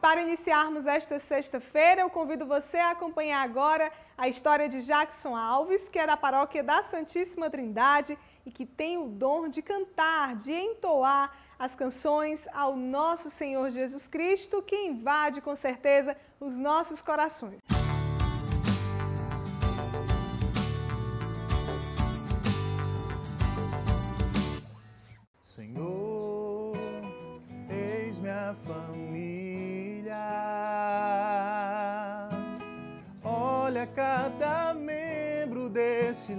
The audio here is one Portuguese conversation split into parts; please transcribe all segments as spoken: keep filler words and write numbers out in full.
para iniciarmos esta sexta-feira, eu convido você a acompanhar agora a história de Jackson Alves, que é da paróquia da Santíssima Trindade e que tem o dom de cantar, de entoar as canções ao nosso Senhor Jesus Cristo, que invade com certeza os nossos corações. Senhor, eis minha família, olha cada membro desse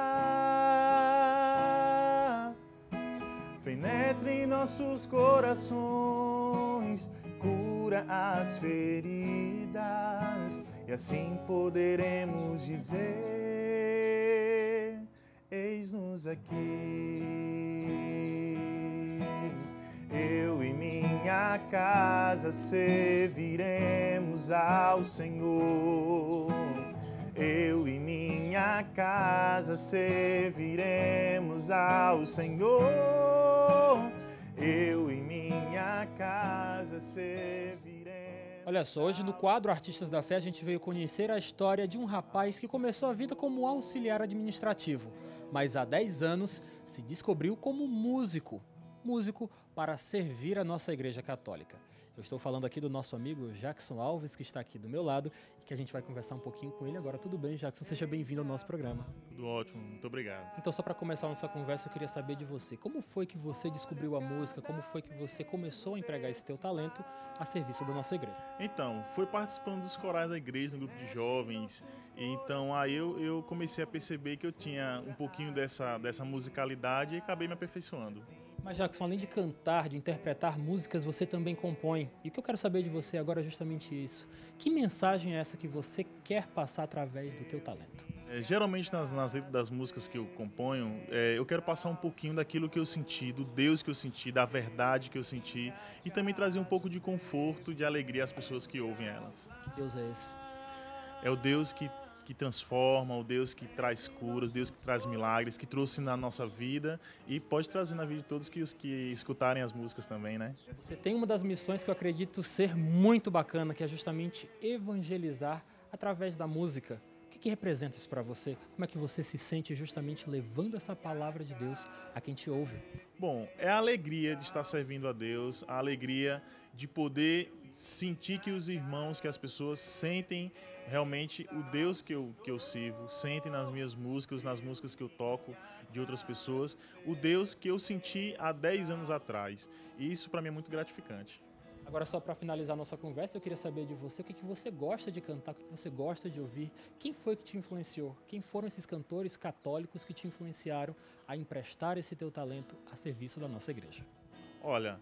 lar, penetra em nossos corações, cura as feridas e assim poderemos dizer: eis-nos aqui. Eu e minha casa serviremos ao Senhor. Eu e minha casa serviremos ao Senhor. Eu e minha casa serviremos. Olha só, hoje no quadro Artistas da Fé a gente veio conhecer a história de um rapaz que começou a vida como auxiliar administrativo, mas há dez anos se descobriu como músico. músico para servir a nossa Igreja Católica. Eu estou falando aqui do nosso amigo Jackson Alves, que está aqui do meu lado, e que a gente vai conversar um pouquinho com ele agora. Tudo bem, Jackson? Seja bem-vindo ao nosso programa. Tudo ótimo, muito obrigado. Então, só para começar a nossa conversa, eu queria saber de você. Como foi que você descobriu a música? Como foi que você começou a empregar esse teu talento a serviço da nossa igreja? Então, foi participando dos corais da igreja, no grupo de jovens. E então, aí eu, eu comecei a perceber que eu tinha um pouquinho dessa, dessa musicalidade e acabei me aperfeiçoando. Mas, Jackson, além de cantar, de interpretar músicas, você também compõe. E o que eu quero saber de você agora é justamente isso. Que mensagem é essa que você quer passar através do teu talento? É, geralmente, nas, nas letras das músicas que eu componho, é, eu quero passar um pouquinho daquilo que eu senti, do Deus que eu senti, da verdade que eu senti, e também trazer um pouco de conforto, de alegria às pessoas que ouvem elas. Que Deus é esse? É o Deus que que transforma, o Deus que traz curas, o Deus que traz milagres, que trouxe na nossa vida e pode trazer na vida de todos que, os que escutarem as músicas também, né? Você tem uma das missões que eu acredito ser muito bacana, que é justamente evangelizar através da música. O que, que representa isso para você? Como é que você se sente justamente levando essa palavra de Deus a quem te ouve? Bom, é a alegria de estar servindo a Deus, a alegria de poder sentir que os irmãos, que as pessoas sentem realmente o Deus que eu, que eu sirvo, sentem nas minhas músicas, nas músicas que eu toco de outras pessoas, o Deus que eu senti há dez anos atrás. E isso para mim é muito gratificante. Agora, só para finalizar nossa conversa, eu queria saber de você o que, que você gosta de cantar, o que, que você gosta de ouvir, quem foi que te influenciou, quem foram esses cantores católicos que te influenciaram a emprestar esse teu talento a serviço da nossa igreja? Olha,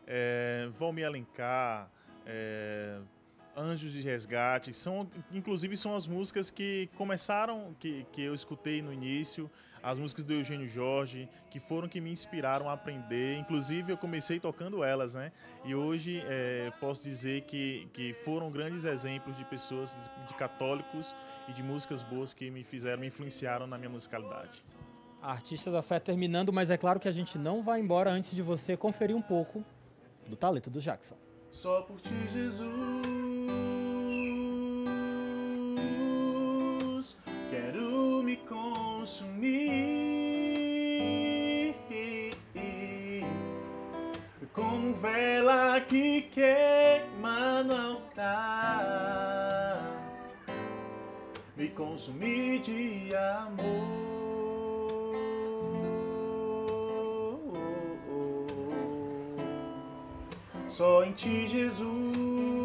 é, Valmir Alencar, é, Anjos de Resgate, são, inclusive são as músicas que começaram, que, que eu escutei no início, as músicas do Eugênio Jorge, que foram que me inspiraram a aprender, inclusive eu comecei tocando elas, né? E hoje é, posso dizer que, que foram grandes exemplos de pessoas, de católicos e de músicas boas que me fizeram, me influenciaram na minha musicalidade. A Artista da Fé terminando, mas é claro que a gente não vai embora antes de você conferir um pouco do talento do Jackson. Só por ti, Jesus, quero me consumir como vela que queima no altar, me consumir de amor. Só em ti, Jesus,